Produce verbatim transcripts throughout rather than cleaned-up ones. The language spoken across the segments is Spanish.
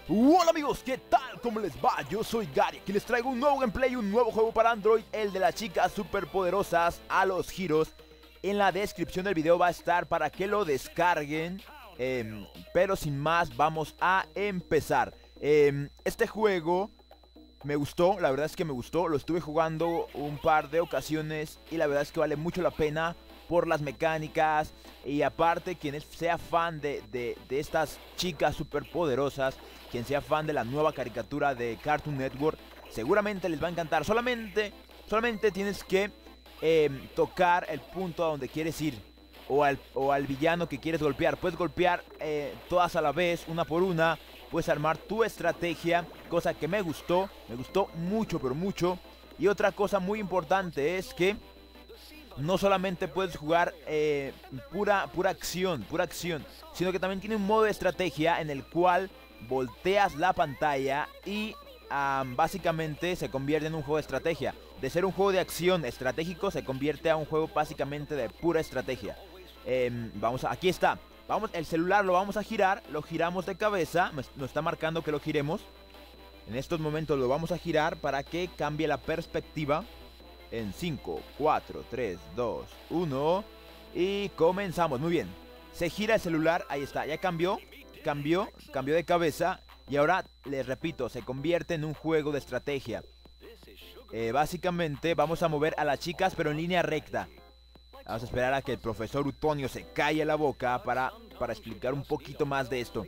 Hola amigos, ¿qué tal? ¿Cómo les va? Yo soy Gary, que les traigo un nuevo gameplay, un nuevo juego para Android, el de las chicas superpoderosas a los giros. En la descripción del video va a estar para que lo descarguen, eh, pero sin más vamos a empezar. eh, Este juego me gustó, la verdad es que me gustó, lo estuve jugando un par de ocasiones y la verdad es que vale mucho la pena por las mecánicas. Y aparte, quien es- sea fan de, de, de estas chicas superpoderosas, quien sea fan de la nueva caricatura de Cartoon Network, seguramente les va a encantar. Solamente, solamente tienes que eh, tocar el punto a donde quieres ir, o al, o al villano que quieres golpear. Puedes golpear eh, todas a la vez, una por una. Puedes armar tu estrategia, cosa que me gustó, me gustó mucho, pero mucho. Y otra cosa muy importante es que no solamente puedes jugar eh, pura, pura acción, pura acción, sino que también tiene un modo de estrategia en el cual volteas la pantalla y um, básicamente se convierte en un juego de estrategia. De ser un juego de acción estratégico se convierte a un juego básicamente de pura estrategia. Eh, vamos a, aquí está. Vamos, el celular lo vamos a girar, lo giramos de cabeza, nos está marcando que lo giremos. En estos momentos lo vamos a girar para que cambie la perspectiva. En cinco, cuatro, tres, dos, uno. Y comenzamos, muy bien. Se gira el celular, ahí está, ya cambió. Cambió, cambió de cabeza. Y ahora, les repito, se convierte en un juego de estrategia. eh, Básicamente vamos a mover a las chicas, pero en línea recta. Vamos a esperar a que el profesor Utonio se calle la boca para, para explicar un poquito más de esto.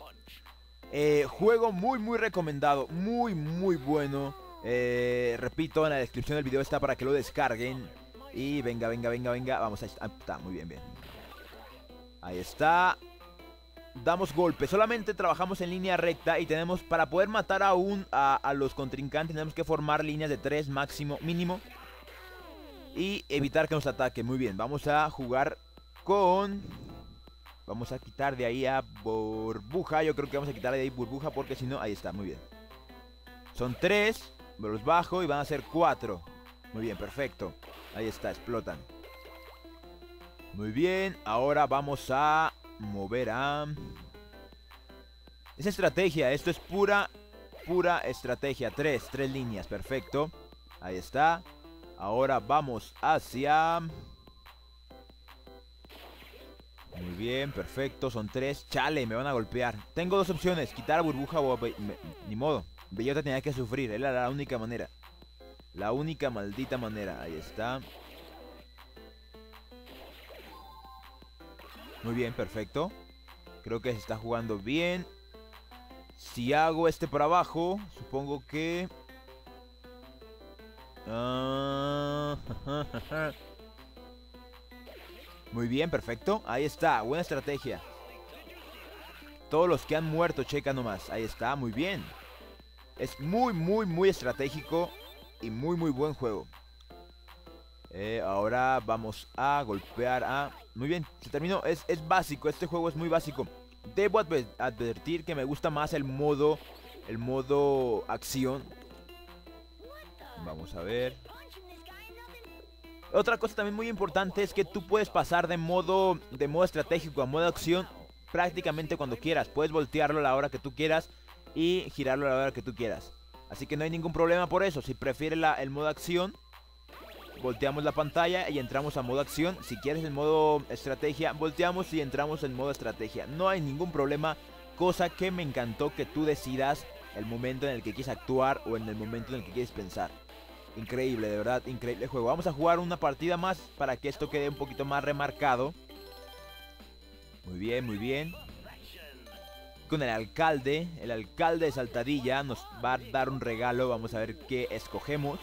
eh, Juego muy muy recomendado, muy muy bueno. Eh, repito, en la descripción del video está para que lo descarguen. Y venga, venga, venga, venga. Vamos a... Ah, está, muy bien, bien. Ahí está. Damos golpe. Solamente trabajamos en línea recta. Y tenemos, para poder matar aún a, a los contrincantes, tenemos que formar líneas de tres máximo, mínimo. Y evitar que nos ataque. Muy bien, vamos a jugar con... Vamos a quitar de ahí a Burbuja. Yo creo que vamos a quitar de ahí Burbuja, porque si no, ahí está, muy bien. Son tres. Me los bajo y van a ser cuatro. Muy bien, perfecto. Ahí está, explotan. Muy bien, ahora vamos a mover a... Es estrategia, esto es pura, pura estrategia. Tres, tres líneas, perfecto. Ahí está. Ahora vamos hacia... Muy bien, perfecto, son tres. Chale, me van a golpear. Tengo dos opciones, quitar a Burbuja o a... Be me ni modo. Bellota tenía que sufrir, era la única manera. La única maldita manera, ahí está. Muy bien, perfecto. Creo que se está jugando bien. Si hago este para abajo, supongo que... Uh... Muy bien, perfecto. Ahí está, buena estrategia. Todos los que han muerto, checa nomás. Ahí está, muy bien. Es muy, muy, muy estratégico y muy, muy buen juego. Eh, ahora vamos a golpear a... Muy bien, se terminó. Es, es básico, este juego es muy básico. Debo adver advertir que me gusta más el modo... El modo acción. Vamos a ver. Otra cosa también muy importante es que tú puedes pasar de modo, de modo estratégico a modo acción prácticamente cuando quieras. Puedes voltearlo a la hora que tú quieras y girarlo a la hora que tú quieras. Así que no hay ningún problema por eso. Si prefieres la, el modo acción, volteamos la pantalla y entramos a modo acción. Si quieres el modo estrategia, volteamos y entramos en modo estrategia. No hay ningún problema, cosa que me encantó que tú decidas el momento en el que quieres actuar o en el momento en el que quieres pensar. Increíble, de verdad, increíble juego. Vamos a jugar una partida más para que esto quede un poquito más remarcado. Muy bien, muy bien. Con el alcalde, el alcalde de Saltadilla nos va a dar un regalo. Vamos a ver qué escogemos.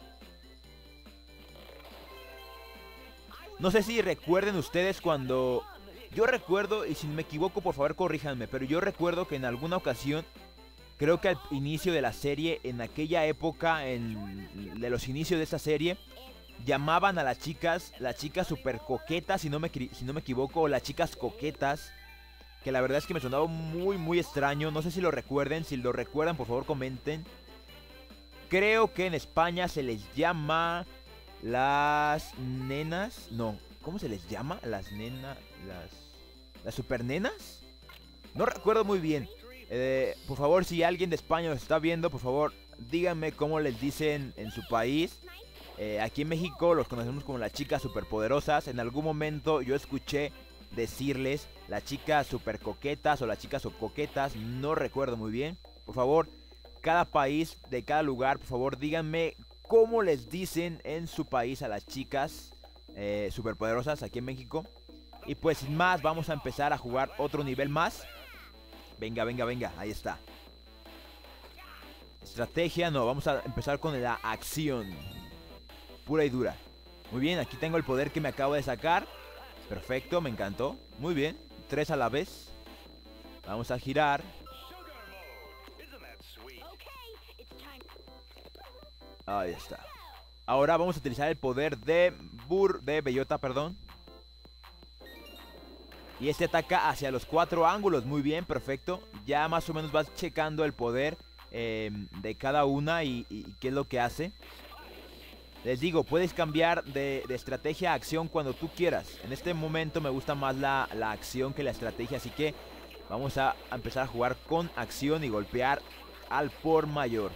No sé si recuerden ustedes cuando... Yo recuerdo, y si me equivoco por favor corríjanme, pero yo recuerdo que en alguna ocasión, creo que al inicio de la serie, en aquella época, en, de los inicios de esta serie, llamaban a las chicas, las chicas super coquetas, si no, me, si no me equivoco, o las chicas coquetas, que la verdad es que me sonaba muy muy extraño. No sé si lo recuerden, si lo recuerdan por favor comenten. Creo que en España se les llama las nenas, no, ¿cómo se les llama? Las nenas, las... ¿Las supernenas? No recuerdo muy bien. Eh, por favor, si alguien de España nos está viendo, por favor, díganme cómo les dicen en su país. Eh, aquí en México los conocemos como las chicas superpoderosas. En algún momento yo escuché decirles las chicas super coquetas o las chicas coquetas, no recuerdo muy bien. Por favor, cada país, de cada lugar, por favor, díganme cómo les dicen en su país a las chicas eh, superpoderosas aquí en México. Y pues sin más, vamos a empezar a jugar otro nivel más. Venga, venga, venga, ahí está. Estrategia, no, vamos a empezar con la acción pura y dura. Muy bien, aquí tengo el poder que me acabo de sacar. Perfecto, me encantó. Muy bien, tres a la vez. Vamos a girar. Ahí está. Ahora vamos a utilizar el poder de Bur, de Bellota, perdón. Y este ataca hacia los cuatro ángulos. Muy bien, perfecto. Ya más o menos vas checando el poder eh, de cada una y, y, y qué es lo que hace. Les digo, puedes cambiar de, de estrategia a acción cuando tú quieras. En este momento me gusta más la, la acción que la estrategia. Así que vamos a, a empezar a jugar con acción y golpear al por mayor.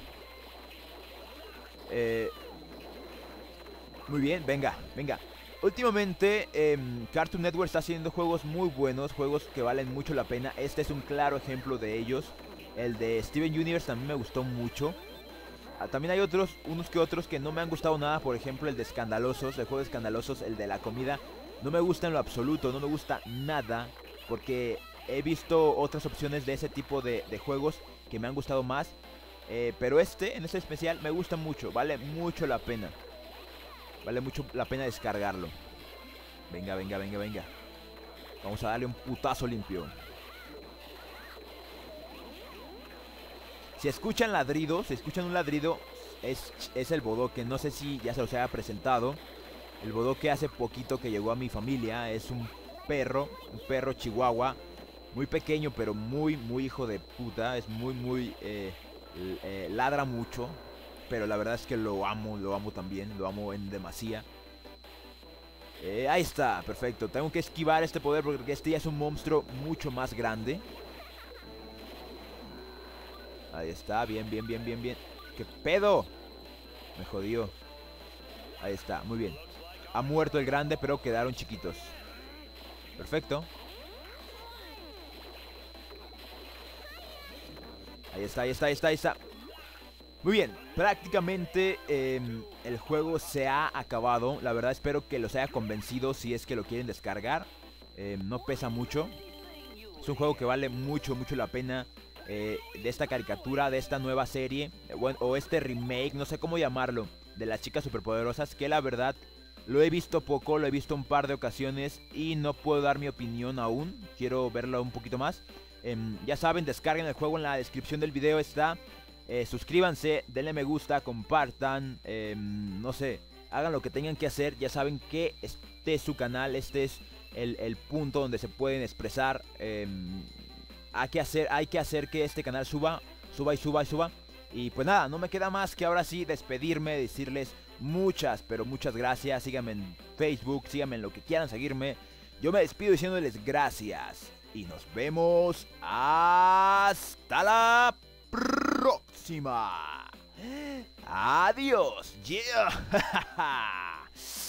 Eh, muy bien, venga, venga. Últimamente eh, Cartoon Network está haciendo juegos muy buenos, juegos que valen mucho la pena. Este es un claro ejemplo de ellos. El de Steven Universe también me gustó mucho. Ah, también hay otros, unos que otros que no me han gustado nada. Por ejemplo el de Escandalosos, el juego de Escandalosos, el de la comida. No me gusta en lo absoluto, no me gusta nada. Porque he visto otras opciones de ese tipo de, de juegos que me han gustado más. Eh, pero este, en este especial, me gusta mucho, vale mucho la pena. Vale mucho la pena descargarlo. Venga, venga, venga, venga. Vamos a darle un putazo limpio. Si escuchan ladridos, si escuchan un ladrido, es, es el bodoque. No sé si ya se los haya presentado. El bodoque hace poquito que llegó a mi familia. Es un perro, un perro chihuahua. Muy pequeño, pero muy, muy hijo de puta. Es muy, muy... Eh, eh, ladra mucho. Pero la verdad es que lo amo, lo amo también. Lo amo en demasía. Eh, ahí está, perfecto. Tengo que esquivar este poder porque este ya es un monstruo mucho más grande. Ahí está, bien, bien, bien, bien, bien. ¿Qué pedo? Me jodió. Ahí está, muy bien. Ha muerto el grande, pero quedaron chiquitos. Perfecto. Ahí está, ahí está, ahí está, ahí está. Muy bien, prácticamente eh, el juego se ha acabado. La verdad espero que los haya convencido si es que lo quieren descargar. eh, No pesa mucho. Es un juego que vale mucho, mucho la pena. Eh, de esta caricatura, de esta nueva serie o, o este remake, no sé cómo llamarlo, de las chicas superpoderosas, que la verdad lo he visto poco, lo he visto un par de ocasiones y no puedo dar mi opinión aún. Quiero verlo un poquito más. eh, Ya saben, descarguen el juego, en la descripción del video está. eh, Suscríbanse, denle me gusta, compartan, eh, no sé, hagan lo que tengan que hacer. Ya saben que este es su canal, este es el, el punto donde se pueden expresar. eh, Hay que, hacer, hay que hacer que este canal suba, suba y suba y suba. Y pues nada, no me queda más que ahora sí despedirme, decirles muchas, pero muchas gracias. Síganme en Facebook, síganme en lo que quieran seguirme. Yo me despido diciéndoles gracias. Y nos vemos hasta la próxima. Adiós. Yeah.